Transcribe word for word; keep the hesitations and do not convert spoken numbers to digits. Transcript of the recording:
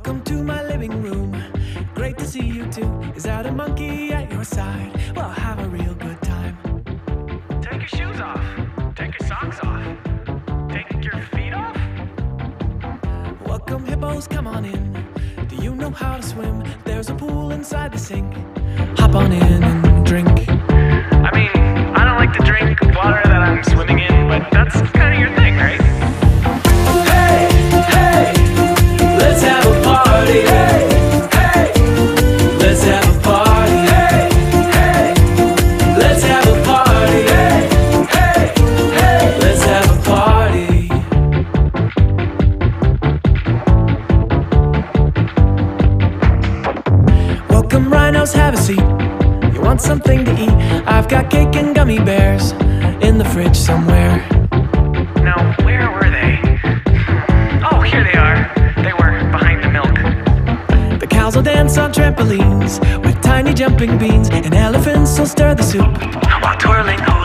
Welcome to my living room. Great to see you too. Is that a monkey at your side? Well, have a real good time. Take your shoes off. Take your socks off. Take your feet off. Welcome hippos, come on in. Do you know how to swim? There's a pool inside the sink. Hop on in and drink. I mean, I don't like to drink water that I'm swimming in, but that's kind of your thing, right? Hey, hey, let's have a party. Hey, hey, let's have a party. Hey, hey, let's have a party. Hey, hey, hey, let's have a party. Welcome rhinos, have a seat. You want something to eat? I've got cake and gummy bears in the fridge somewhere. Now, where were they? Oh, here they are. They were behind the milk. The cows will dance on trampolines with tiny jumping beans, and elephants will stir the soup While twirling hula